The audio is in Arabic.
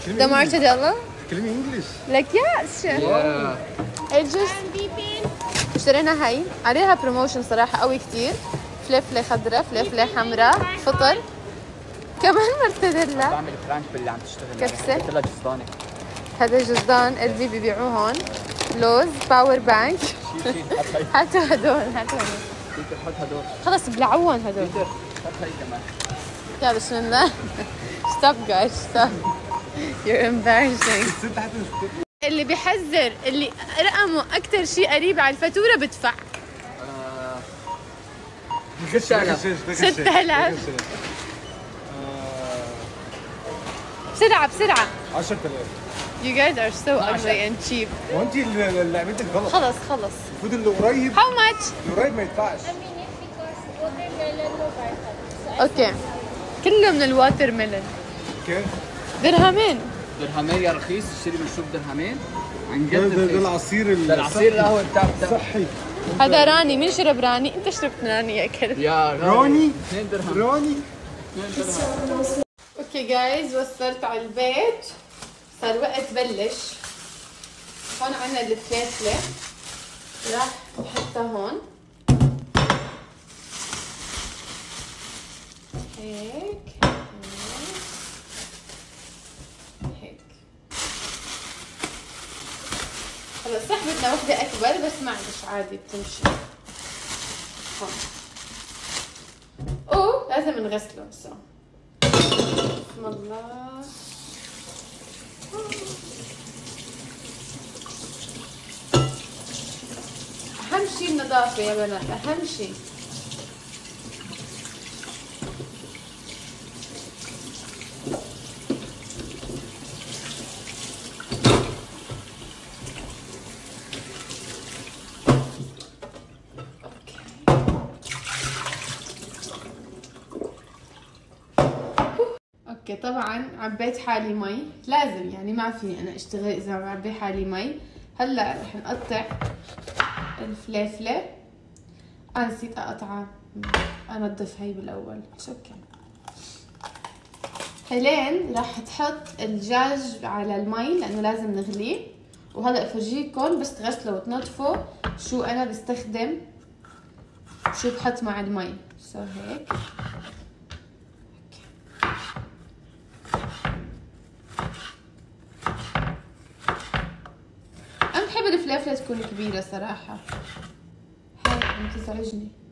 The mortadella? تكلمي انجلش. Like yes. It just اشترينا هاي عليها بروموشن صراحة قوي كتير. فلفلة خضراء، فلفلة حمراء، فطر. كمان مرتديلا. بعمل فرانك باللي عم تشتغل. كبسة. قلت لها جزدانك. هذا جزدان قلبي بيبيعوه هون. لوز، باور بانك. هاتوا هدول، هاتوا هدول. بيتر حط هدول. خلص بلعوهم هدول. بيتر حط هي كمان. يلا بسم الله. Stop guys, stop. You're embarrassing. اللي بيحذر اللي رقمه أكتر شيء قريب على الفاتورة بدفع. 6000. 6000. بسرعة بسرعة. 10000. You guys are so ugly and cheap. هو انت اللي عملتك غلط. خلص خلص. المفروض اللي قريب. How much? اللي قريب ما يدفعش. اوكي. كله من الواتر ميلون. كيف؟ درهمين. درهمين يا رخيص، تشتري مشروب درهمين عن ده جد. العصير ده العصير القهوه بتاع صحي. هذا راني، مين شرب راني؟ انت شربت راني يا كلب. يا روني 2 درهم. روني. 2 درهم. اوكي جايز، وصلت على البيت، صار وقت بلش. هون عنا الفلفله، راح نحطها هون هيك هيك. خلص صح بدنا وحده اكبر بس معلش عادي بتمشي. هون لازم نغسله هسه. بسم الله. أهم شيء النظافة يا بنات، أهم شيء. اوكي طبعا عبيت حالي مي، لازم يعني ما فيني انا اشتغل اذا ما عبي حالي مي. هلا رح نقطع الفليفله. انا نسيت اقطعها، انظف هي بالاول. اوكي هلين راح تحط الدجاج على المي لانه لازم نغليه. وهلا افرجيكم بس تغسلوا وتنظفوا شو انا بستخدم، شو بحط مع المي. سو هيك الفلفلة تكون كبيرة صراحة، هاي عم تزعجني.